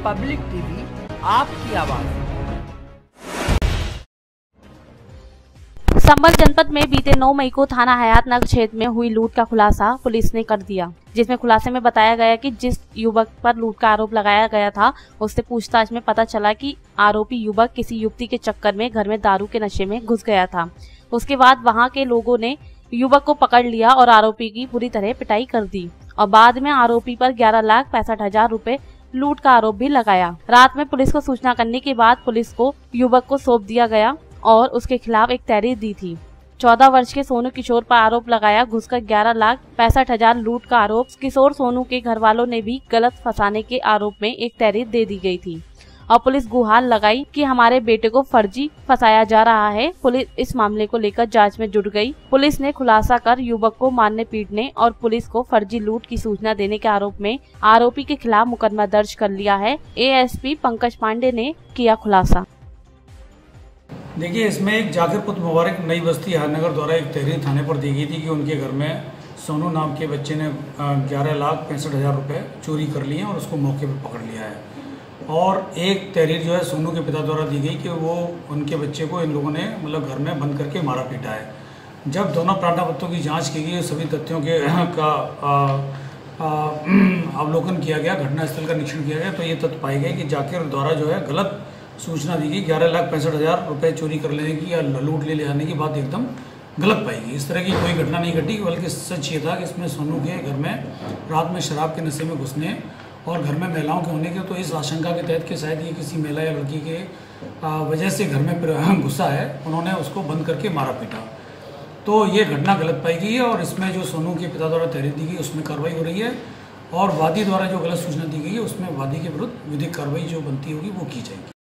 Public TV, आपकी आवाज। संभल जनपद में बीते 9 मई को थाना हयातनगर क्षेत्र में हुई लूट का खुलासा पुलिस ने कर दिया, जिसमें खुलासे में बताया गया कि जिस युवक पर लूट का आरोप लगाया गया था, उससे पूछताछ में पता चला कि आरोपी युवक किसी युवती के चक्कर में घर में दारू के नशे में घुस गया था। उसके बाद वहां के लोगों ने युवक को पकड़ लिया और आरोपी की पूरी तरह पिटाई कर दी और बाद में आरोपी पर 11,65,000 रुपए लूट का आरोप भी लगाया। रात में पुलिस को सूचना करने के बाद पुलिस को युवक को सौंप दिया गया और उसके खिलाफ एक तहरीर दी थी। 14 वर्ष के सोनू किशोर पर आरोप लगाया घुसकर 11,65,000 लूट का आरोप। किशोर सोनू के घर वालों ने भी गलत फंसाने के आरोप में एक तहरीर दे दी गई थी और पुलिस गुहार लगाई कि हमारे बेटे को फर्जी फंसाया जा रहा है। पुलिस इस मामले को लेकर जांच में जुट गई। पुलिस ने खुलासा कर युवक को मारने पीटने और पुलिस को फर्जी लूट की सूचना देने के आरोप में आरोपी के खिलाफ मुकदमा दर्ज कर लिया है। एएसपी पंकज पांडे ने किया खुलासा। देखिए, इसमें एक जाकिर पुत्र मुबारक नई बस्ती हरनगर द्वारा एक तहरीर थाने पर दी गई थी कि उनके घर में सोनू नाम के बच्चे ने 11,65,000 रुपये चोरी कर लिए और उसको मौके पर पकड़ लिया है। और एक तहरीर जो है सोनू के पिता द्वारा दी गई कि वो उनके बच्चे को इन लोगों ने मतलब घर में बंद करके मारा पीटा है। जब दोनों प्राणपत्रों की जांच की गई, सभी तथ्यों के का अवलोकन किया गया, घटनास्थल का निरीक्षण किया गया, तो ये तथ्य पाए गए कि जाकिर द्वारा जो है गलत सूचना दी गई। 11,65,000 रुपये चोरी कर लेने की या लूट ले जाने की बात एकदम गलत पाई गई। इस तरह की कोई घटना नहीं घटी, बल्कि सच ये था कि इसमें सोनू के घर में रात में शराब के नशे में घुसने और घर में महिलाओं के होने के, तो इस आशंका के तहत कि शायद ये किसी महिला या लड़की के वजह से घर में घुसा है, उन्होंने उसको बंद करके मारा पीटा। तो ये घटना गलत पाई गई है और इसमें जो सोनू के पिता द्वारा तहरीर दी गई उसमें कार्रवाई हो रही है और वादी द्वारा जो गलत सूचना दी गई है उसमें वादी के विरुद्ध विधिक कार्रवाई जो बनती होगी वो की जाएगी।